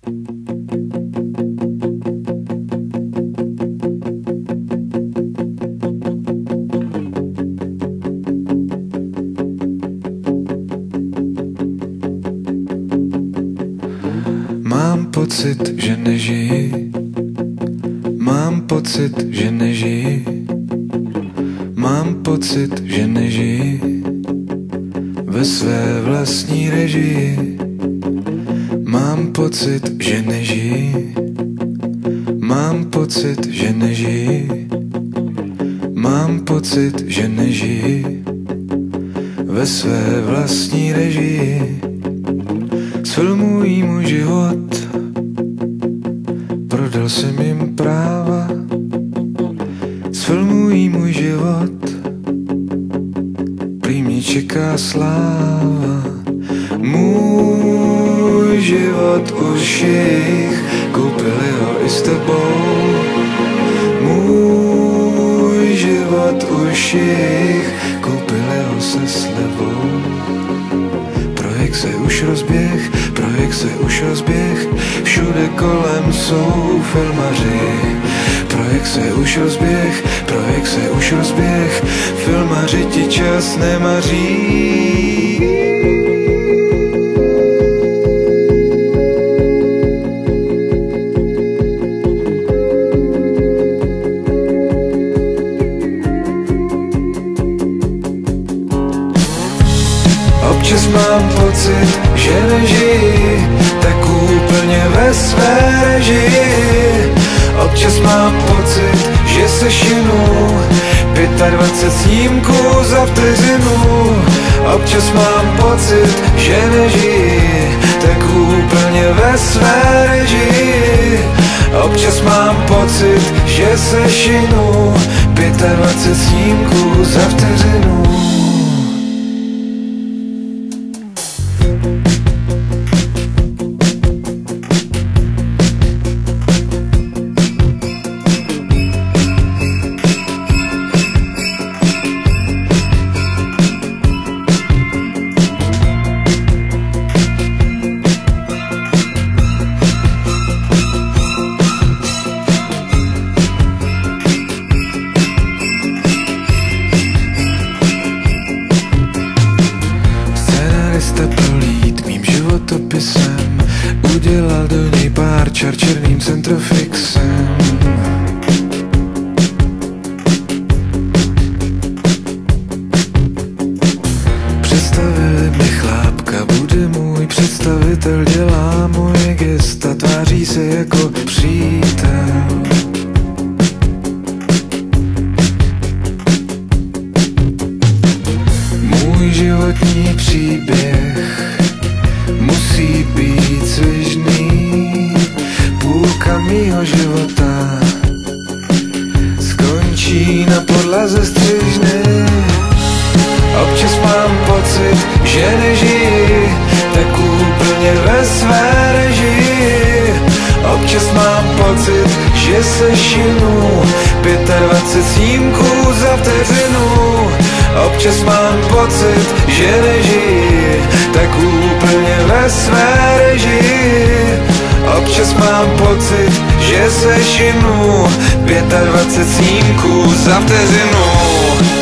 Mám pocit, že nežiji. Mám pocit, že nežiji. Mám pocit, že nežiji ve své vlastní režii. Mám pocit, že nežiji. Mám pocit, že nežiji. Mám pocit, že nežiji ve své vlastní režii. Sfilmují můj život, prodal jsem jim práva. Sfilmují můj život, prý mě čeká sláva. Můj život už jich, koupili ho i s tebou. Můj život už jich, koupili ho se slevou. Projekt se už rozběh, projekt se už rozběh, všude kolem jsou filmaři. Projekt se už rozběh, projekt se už rozběh, filmaři ti čas nemaří. Občas mám pocit, že nežiji tak úplně ve své režii. Občas mám pocit, že se šinu 25 snímků za vteřinu. Občas mám pocit, že nežiji tak úplně ve své režii. Občas mám pocit, že se šinu 25 snímků za vteřinu. Prolít mým životopisem, udělal do něj pár čar černým centrofixem. Představili mi chlápka, bude můj představitel, dělá moje gesta, tváří se jako přítel. Můj životní příběh musí být svižný. Půlka mýho života skončí na podlaze střižny. Občas mám pocit, že nežiji tak úplně ve své režii. Občas mám pocit, že se šinu 25 snímků za vteřinu. Občas mám pocit, že nežiji tak úplně ve své režii. Občas mám pocit, že se šinu 25 snímků za vteřinu.